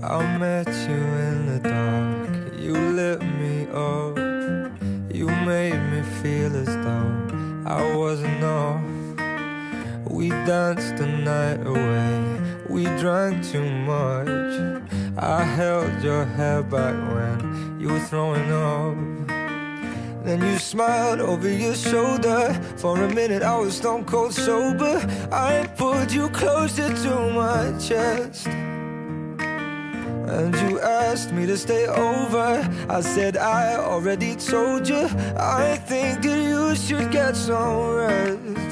I met you in the dark, you lit me up. You made me feel as though I wasn't off. We danced the night away, we drank too much. I held your hair back when you were throwing up. Then you smiled over your shoulder. For a minute I was stone cold sober. I pulled you closer to my chest, and you asked me to stay over. I said I already told you, I think that you should get some rest.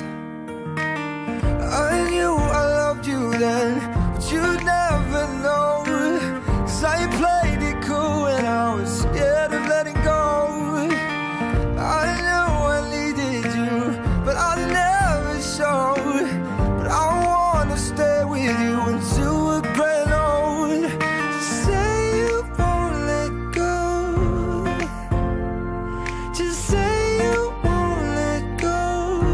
I knew I loved you then, but you'd never know, 'cause I played it cool when I was scared of letting go. I knew I needed you, but I never showed. But I wanna stay with you until we're grown old. Just say you won't let go. Just say you won't let go.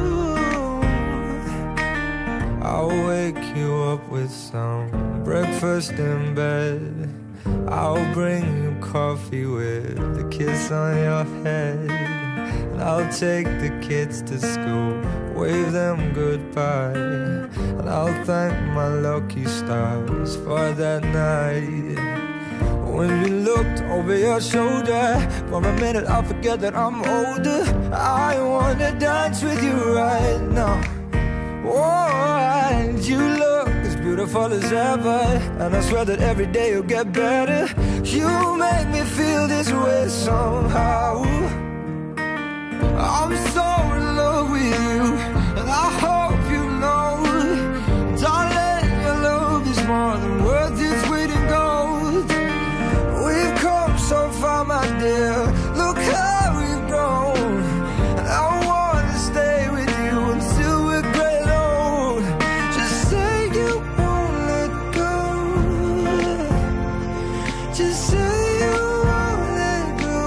I'll wake you up with some breakfast in bed. I'll bring you coffee with a kiss on your head. And I'll take the kids to school, wave them goodbye. And I'll thank my lucky stars for that night. When you looked over your shoulder, for a minute I forget that I'm older. I wanna dance with you right now. Oh, and you look as beautiful as ever, and I swear that every day you'll get better. You make me feel this way somehow. I'm so in love with you, and I hope you know, darling, your love is more than worth its weight in gold. We've come so far, my dear, look how we've grown. And I wanna stay with you until we're great old. Just say you won't let go. Just say you won't let go.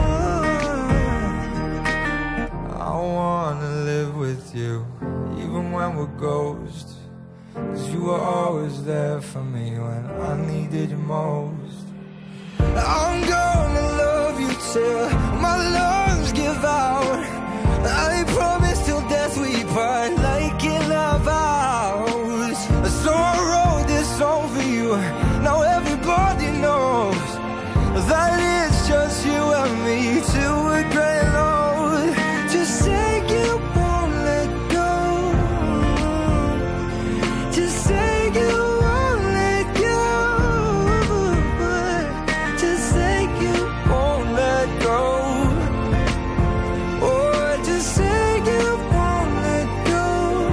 I wanna live with you, even when we're ghosts, 'cause you were always there for me when I needed you most. I'm gonna love you till my lungs give out. I promise till death we part, like in our vows. So I wrote this song for you, now everybody knows that it's just you and me till we're great old. Just say you won't let go. Just say you won't let go. Just say you won't let go. Oh, just say you won't let go.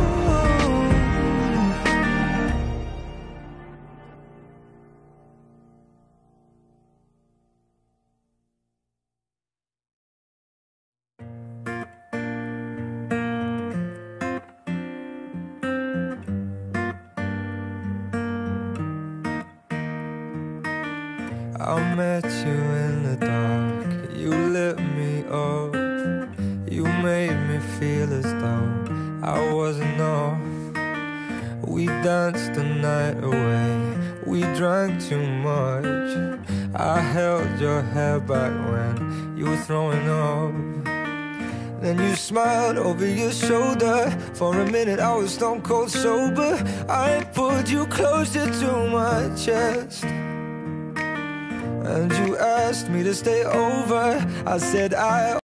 I met you in the dark, you lit me up. You made me feel as though I wasn't off. We danced the night away, we drank too much. I held your hair back when you were throwing up. Then you smiled over your shoulder. For a minute I was stone cold sober. I pulled you closer to my chest, and you asked me to stay over. I said I